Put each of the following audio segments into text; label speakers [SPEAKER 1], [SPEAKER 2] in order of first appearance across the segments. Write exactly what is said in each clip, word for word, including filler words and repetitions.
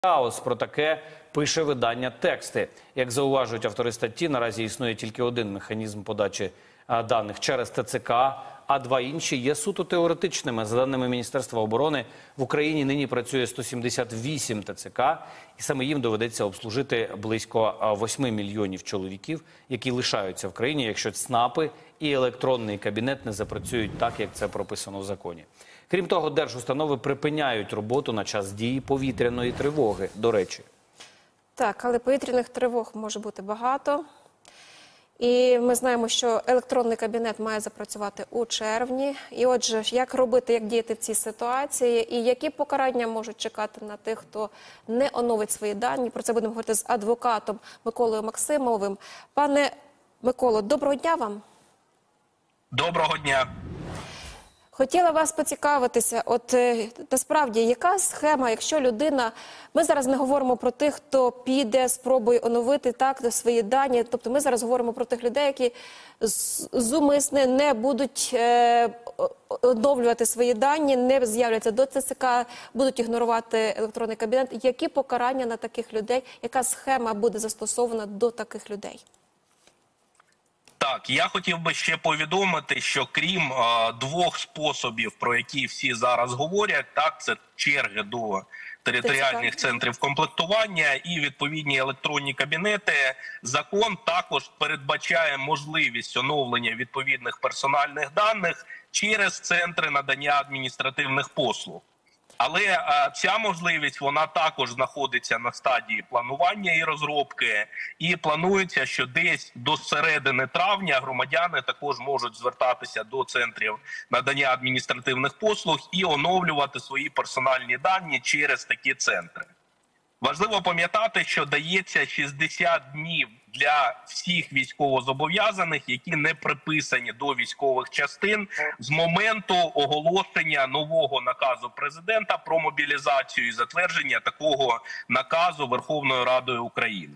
[SPEAKER 1] Хаос. Про таке пише видання «Тексти». Як зауважують автори статті, наразі існує тільки один механізм подачі даних через ТЦК, а два інші є суто теоретичними. За даними Міністерства оборони, в Україні нині працює сто сімдесят вісім ТЦК, і саме їм доведеться обслужити близько восьми мільйонів чоловіків, які лишаються в країні, якщо ЦНАПи і електронний кабінет не запрацюють так, як це прописано в законі. Крім того, держустанови припиняють роботу на час дії повітряної тривоги, до речі.
[SPEAKER 2] Так, але повітряних тривог може бути багато. І ми знаємо, що електронний кабінет має запрацювати у червні. І отже, як робити, як діяти в цій ситуації, і які покарання можуть чекати на тих, хто не оновить свої дані. Про це будемо говорити з адвокатом Миколою Максимовим. Пане Миколо, доброго дня вам.
[SPEAKER 3] Доброго дня.
[SPEAKER 2] Хотіла вас поцікавитися, от насправді, яка схема, якщо людина, ми зараз не говоримо про тих, хто піде, спробує оновити так свої дані, тобто ми зараз говоримо про тих людей, які зумисне не будуть е, оновлювати свої дані, не з'являться до ТЦК, будуть ігнорувати електронний кабінет. Які покарання на таких людей, яка схема буде застосована до таких людей?
[SPEAKER 3] Так, я хотів би ще повідомити, що крім е, двох способів, про які всі зараз говорять, так, це черги до територіальних центрів комплектування і відповідні електронні кабінети, закон також передбачає можливість оновлення відповідних персональних даних через центри надання адміністративних послуг. Але а, ця можливість, вона також знаходиться на стадії планування і розробки. І планується, що десь до середини травня громадяни також можуть звертатися до центрів надання адміністративних послуг і оновлювати свої персональні дані через такі центри. Важливо пам'ятати, що дається шістдесят днів для всіх військовозобов'язаних, які не приписані до військових частин з моменту оголошення нового наказу президента про мобілізацію і затвердження такого наказу Верховною Радою України.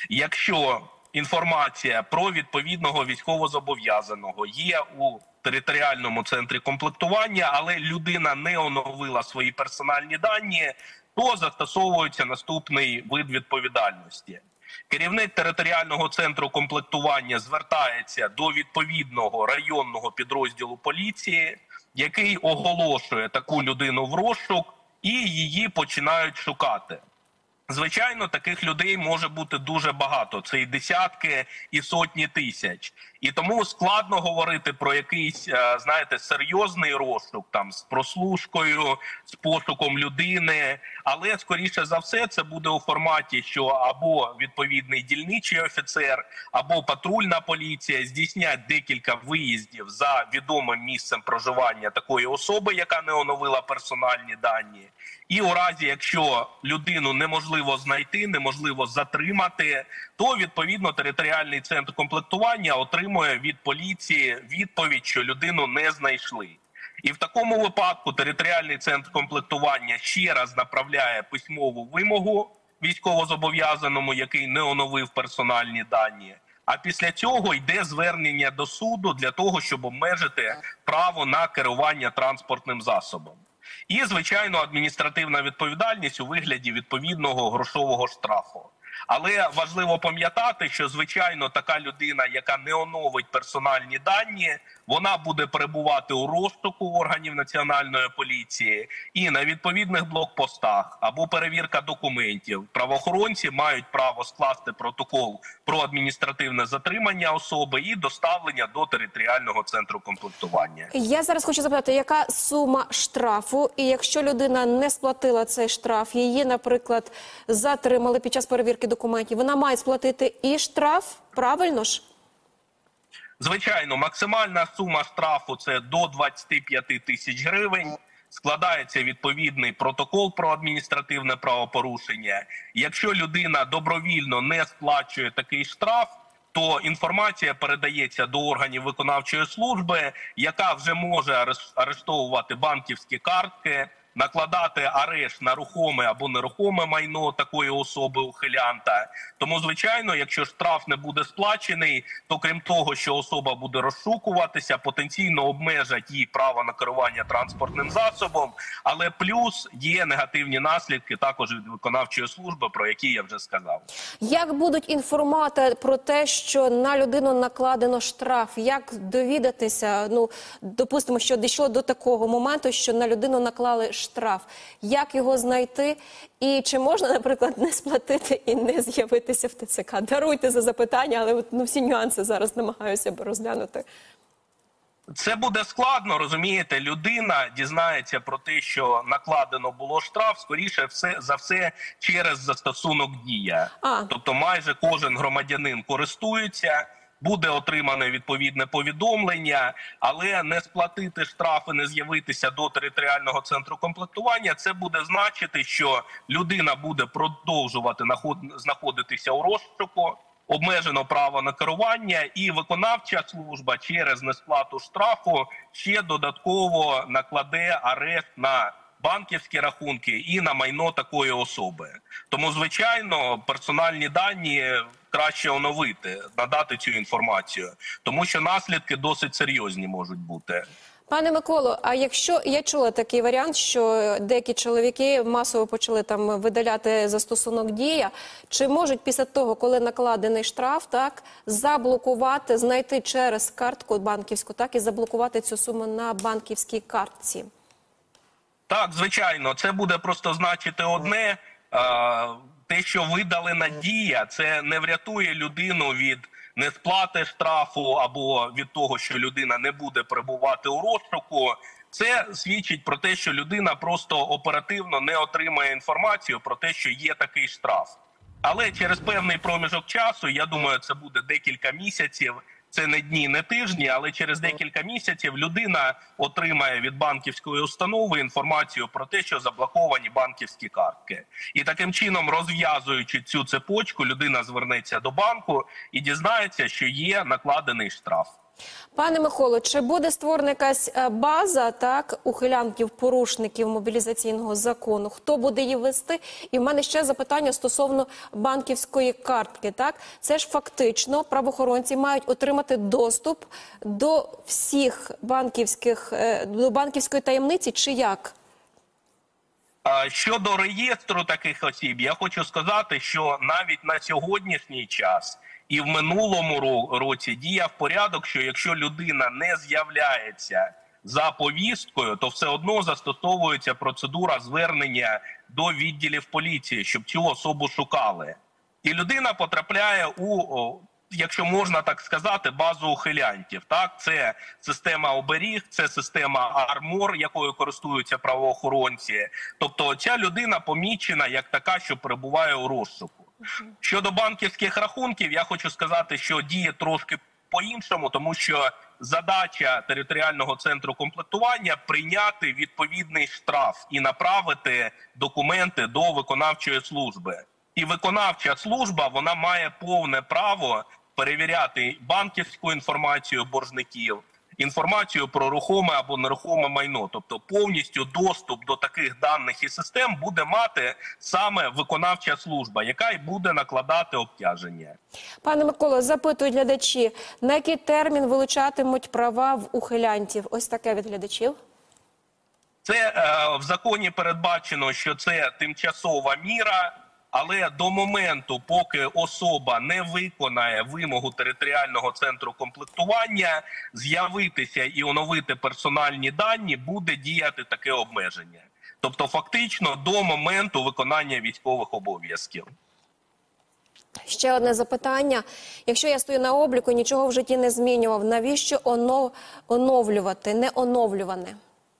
[SPEAKER 3] Якщо інформація про відповідного військовозобов'язаного є у територіальному центрі комплектування, але людина не оновила свої персональні дані, то застосовується наступний вид відповідальності. Керівник територіального центру комплектування звертається до відповідного районного підрозділу поліції, який оголошує таку людину в розшук, і її починають шукати. Звичайно, таких людей може бути дуже багато, це і десятки, і сотні тисяч. І тому складно говорити про якийсь, знаєте, серйозний розшук, там, з прослушкою, з пошуком людини. Але, скоріше за все, це буде у форматі, що або відповідний дільничий офіцер, або патрульна поліція здійснять декілька виїздів за відомим місцем проживання такої особи, яка не оновила персональні дані. І у разі, якщо людину неможливо знайти, неможливо затримати, то, відповідно, територіальний центр комплектування отримує від поліції відповідь, що людину не знайшли. І в такому випадку територіальний центр комплектування ще раз направляє письмову вимогу військовозобов'язаному, який не оновив персональні дані. А після цього йде звернення до суду для того, щоб обмежити право на керування транспортним засобом. І, звичайно, адміністративна відповідальність у вигляді відповідного грошового штрафу. Але важливо пам'ятати, що, звичайно, така людина, яка не оновить персональні дані, вона буде перебувати у розшуку органів Національної поліції і на відповідних блокпостах або перевірка документів. Правоохоронці мають право скласти протокол про адміністративне затримання особи і доставлення до територіального центру комплектування.
[SPEAKER 2] Я зараз хочу запитати, яка сума штрафу? І якщо людина не сплатила цей штраф, її, наприклад, затримали під час перевірки документів, вона має сплатити і штраф, правильно ж?
[SPEAKER 3] Звичайно, максимальна сума штрафу – це до двадцяти п'яти тисяч гривень. Складається відповідний протокол про адміністративне правопорушення. Якщо людина добровільно не сплачує такий штраф, то інформація передається до органів виконавчої служби, яка вже може арештовувати банківські картки, накладати арешт на рухоме або нерухоме майно такої особи ухилянта. Тому, звичайно, якщо штраф не буде сплачений, то крім того, що особа буде розшукуватися, потенційно обмежать їй право на керування транспортним засобом, але плюс є негативні наслідки також від виконавчої служби, про які я вже сказав.
[SPEAKER 2] Як будуть інформувати про те, що на людину накладено штраф? Як довідатися? Ну, допустимо, що дійшло до такого моменту, що на людину наклали штраф. Як його знайти? І чи можна, наприклад, не сплатити і не з'явитися в ТЦК? Даруйте за запитання, але от, ну, всі нюанси зараз намагаюся розглянути.
[SPEAKER 3] Це буде складно, розумієте, людина дізнається про те, що накладено було штраф, скоріше все за все через застосунок «Дія».
[SPEAKER 2] А.
[SPEAKER 3] Тобто майже кожен громадянин користується, буде отримане відповідне повідомлення, але не сплатити штраф і не з'явитися до територіального центру комплектування, це буде значити, що людина буде продовжувати знаходитися у розшуку, обмежено право на керування, і виконавча служба через несплату штрафу ще додатково накладе арешт на банківські рахунки і на майно такої особи. Тому, звичайно, персональні дані краще оновити, надати цю інформацію, тому що наслідки досить серйозні можуть бути.
[SPEAKER 2] Пане Миколо, а якщо я чула такий варіант, що деякі чоловіки масово почали там видаляти застосунок «Дія», чи можуть після того, коли накладений штраф, так, заблокувати, знайти через картку банківську, так, і заблокувати цю суму на банківській картці?
[SPEAKER 3] Так, звичайно, це буде просто значити одне, те, що видалена «Дія», це не врятує людину від несплати штрафу або від того, що людина не буде перебувати у розшуку. Це свідчить про те, що людина просто оперативно не отримає інформацію про те, що є такий штраф. Але через певний проміжок часу, я думаю, це буде декілька місяців, це не дні, не тижні, але через декілька місяців людина отримає від банківської установи інформацію про те, що заблоковані банківські картки. І таким чином, розв'язуючи цю цепочку, людина звернеться до банку і дізнається, що є накладений штраф.
[SPEAKER 2] Пане Миколо, чи буде створена якась база, так, ухилянтів, порушників мобілізаційного закону? Хто буде її вести? І в мене ще запитання стосовно банківської картки, так? Це ж фактично правоохоронці мають отримати доступ до всіх банківських, до банківської таємниці, чи як?
[SPEAKER 3] Щодо реєстру таких осіб, я хочу сказати, що навіть на сьогоднішній час і в минулому році діяв порядок, що якщо людина не з'являється за повісткою, то все одно застосовується процедура звернення до відділів поліції, щоб цю особу шукали. І людина потрапляє у, якщо можна так сказати, базу ухилянтів. Так? Це система оберіг, це система Армор, якою користуються правоохоронці. Тобто ця людина помічена як така, що перебуває у розшуку. Щодо банківських рахунків, я хочу сказати, що діє трошки по-іншому, тому що задача територіального центру комплектування – прийняти відповідний штраф і направити документи до виконавчої служби. І виконавча служба, вона має повне право перевіряти банківську інформацію боржників, інформацію про рухоме або нерухоме майно. Тобто повністю доступ до таких даних і систем буде мати саме виконавча служба, яка й буде накладати обтяження.
[SPEAKER 2] Пане Миколо, запитують глядачі, на який термін вилучатимуть права в ухилянтів? Ось таке від глядачів.
[SPEAKER 3] Це е, в законі передбачено, що це тимчасова міра, але до моменту, поки особа не виконає вимогу територіального центру комплектування, з'явитися і оновити персональні дані, буде діяти таке обмеження. Тобто фактично до моменту виконання військових обов'язків.
[SPEAKER 2] Ще одне запитання. Якщо я стою на обліку, нічого в житті не змінював, навіщо онов... оновлювати, не оновлюване?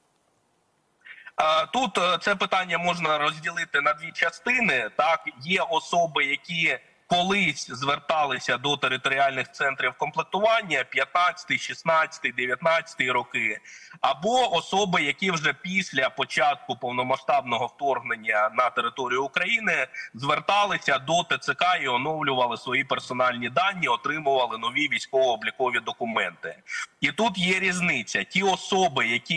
[SPEAKER 3] Тут це питання можна розділити на дві частини. Так, є особи, які колись зверталися до територіальних центрів комплектування п'ятнадцятий, шістнадцятий, дев'ятнадцятий роки, або особи, які вже після початку повномасштабного вторгнення на територію України зверталися до ТЦК і оновлювали свої персональні дані, отримували нові військово-облікові документи. І тут є різниця. Ті особи, які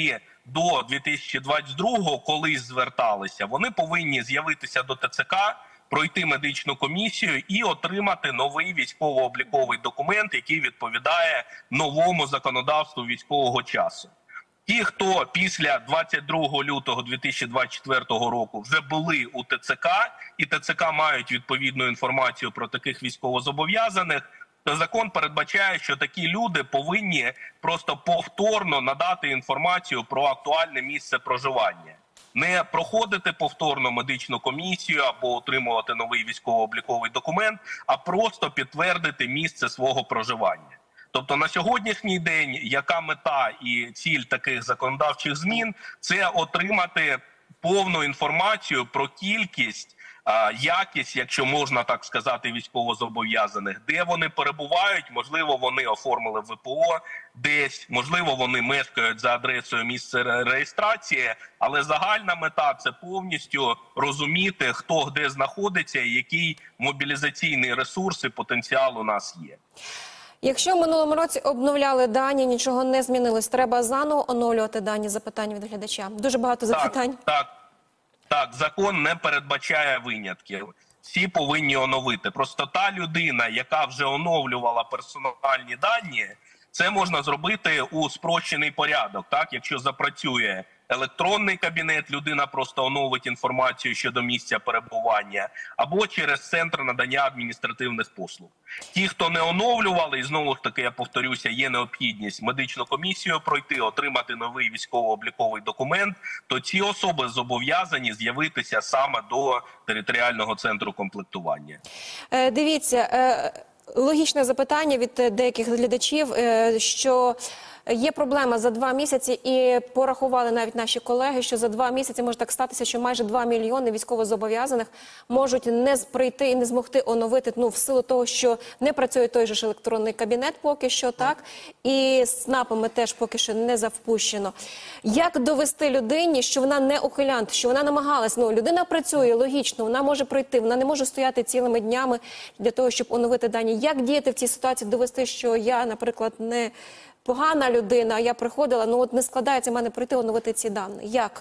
[SPEAKER 3] до дві тисячі двадцять другого колись зверталися, вони повинні з'явитися до ТЦК, пройти медичну комісію і отримати новий військово-обліковий документ, який відповідає новому законодавству військового часу. Ті, хто після двадцять другого лютого дві тисячі двадцять четвертого року вже були у ТЦК, і ТЦК мають відповідну інформацію про таких військовозобов'язаних, то закон передбачає, що такі люди повинні просто повторно надати інформацію про актуальне місце проживання. Не проходити повторно медичну комісію або отримувати новий військово-обліковий документ, а просто підтвердити місце свого проживання. Тобто на сьогоднішній день яка мета і ціль таких законодавчих змін – це отримати повну інформацію про кількість, якість, якщо можна так сказати, військовозобов'язаних, де вони перебувають, можливо, вони оформили ВПО десь, можливо, вони мешкають за адресою місця реєстрації, але загальна мета – це повністю розуміти, хто де знаходиться і який мобілізаційний ресурс і потенціал у нас є.
[SPEAKER 2] Якщо в минулому році обновляли дані, нічого не змінилось, треба заново оновлювати дані? Запитання від глядача. Дуже багато запитань.
[SPEAKER 3] Так, так. Так, закон не передбачає винятків. Всі повинні оновити. Просто та людина, яка вже оновлювала персональні дані, це можна зробити у спрощений порядок. Так, якщо запрацює електронний кабінет, людина просто оновить інформацію щодо місця перебування, або через центр надання адміністративних послуг. Ті, хто не оновлювали, і знову ж таки, я повторюся, є необхідність медичну комісію пройти, отримати новий військово-обліковий документ, то ці особи зобов'язані з'явитися саме до територіального центру комплектування.
[SPEAKER 2] Е, дивіться, е, логічне запитання від деяких глядачів, е, що є проблема за два місяці, і порахували навіть наші колеги, що за два місяці може так статися, що майже два мільйони військовозобов'язаних можуть не прийти і не змогти оновити, ну, в силу того, що не працює той же ж електронний кабінет поки що, так, і з СНАПами теж поки що не завпущено. Як довести людині, що вона не ухилянт, що вона намагалась, ну, людина працює, логічно, вона може пройти, вона не може стояти цілими днями для того, щоб оновити дані. Як діяти в цій ситуації, довести, що я, наприклад, не погана людина, я приходила, ну от не складається в мене прийти оновити ці дані. Як?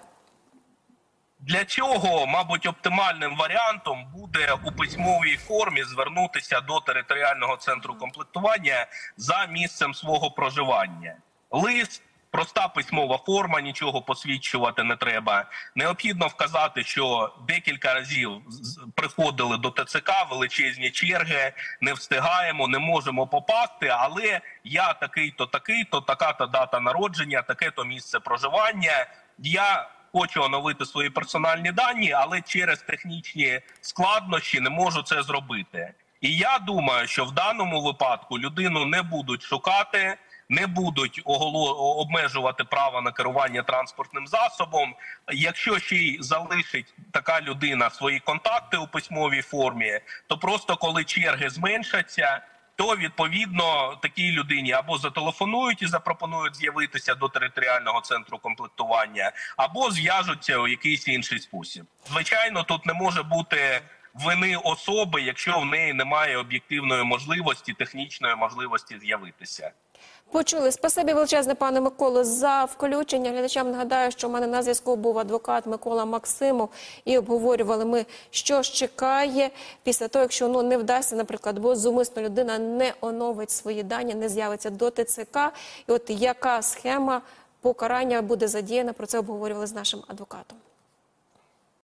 [SPEAKER 3] Для цього, мабуть, оптимальним варіантом буде у письмовій формі звернутися до територіального центру комплектування за місцем свого проживання. Лист, проста письмова форма, нічого посвідчувати не треба. Необхідно вказати, що декілька разів приходили до ТЦК, величезні черги, не встигаємо, не можемо попасти, але я такий-то, такий-то, така-то дата народження, таке-то місце проживання. Я хочу оновити свої персональні дані, але через технічні складнощі не можу це зробити. І я думаю, що в даному випадку людину не будуть шукати, не будуть обмежувати право на керування транспортним засобом. Якщо ще й залишить така людина свої контакти у письмовій формі, то просто коли черги зменшаться, то відповідно такій людині або зателефонують і запропонують з'явитися до територіального центру комплектування, або зв'яжуться у якийсь інший спосіб. Звичайно, тут не може бути вини особи, якщо в неї немає об'єктивної можливості, технічної можливості з'явитися.
[SPEAKER 2] Почули. Спасибі величезне, пане Миколо, за включення. Глядачам нагадаю, що в мене на зв'язку був адвокат Микола Максимов, і обговорювали ми, що ж чекає після того, якщо, ну, не вдасться, наприклад, бо зумисно людина не оновить свої дані, не з'явиться до ТЦК. І от яка схема покарання буде задіяна, про це обговорювали з нашим адвокатом.